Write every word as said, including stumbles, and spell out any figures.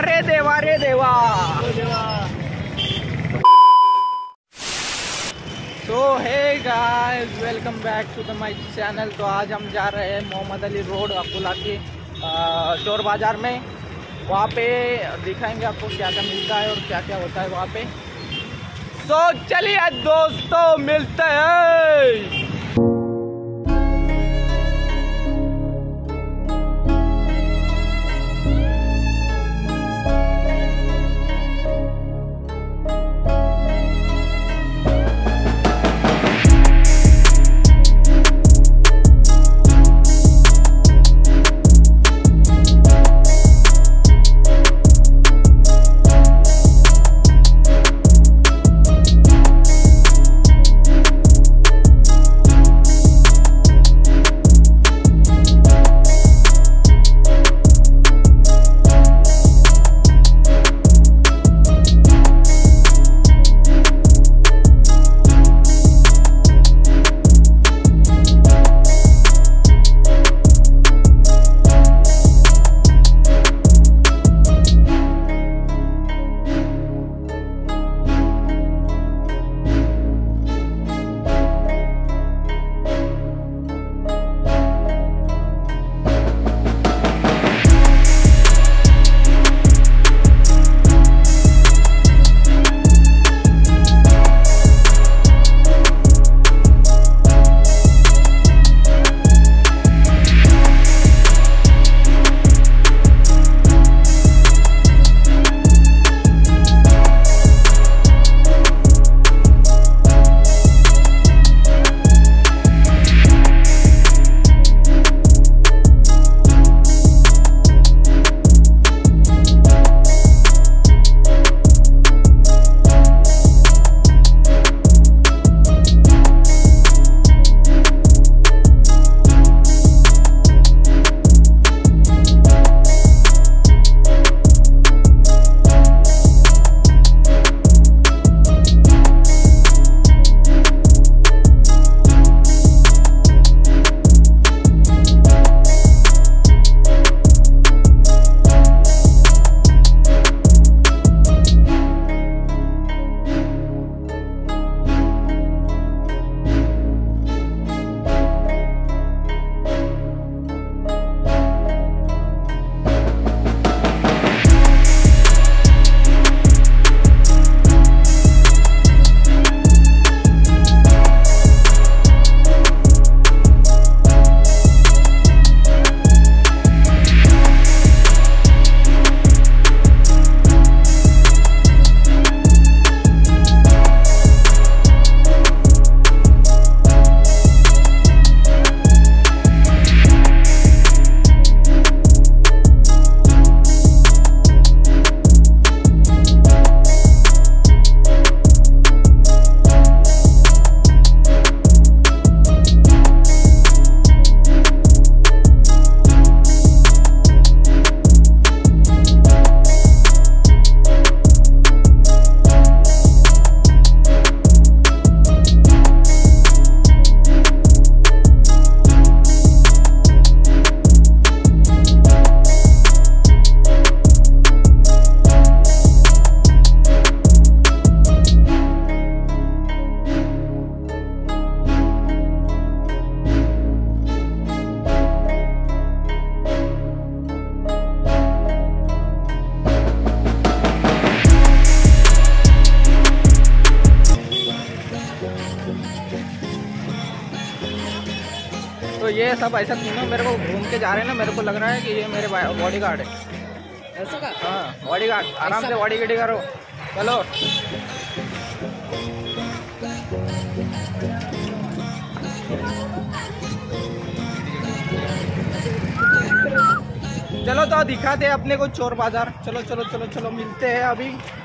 अरे देवा रे देवा। तो hey guys, welcome back to the my channel. तो आज हम जा रहे हैं मोहम्मद अली रोड अकोला के चोर बाजार में। वहाँ पे दिखाएंगे आपको क्या क्या मिलता है और क्या क्या होता है वहाँ पे। तो चलिए दोस्तों, मिलते हैं। तो ये सब ऐसा तीनों मेरे को घूम के जा रहे हैं ना, मेरे को लग रहा है कि ये मेरे बॉडी गार्ड है। ऐसा का? हाँ, बॉडी गार्ड। आराम से बॉडी गिडी करो। चलो चलो तो दिखाते हैं अपने को चोर बाजार। चलो चलो चलो चलो, मिलते हैं अभी।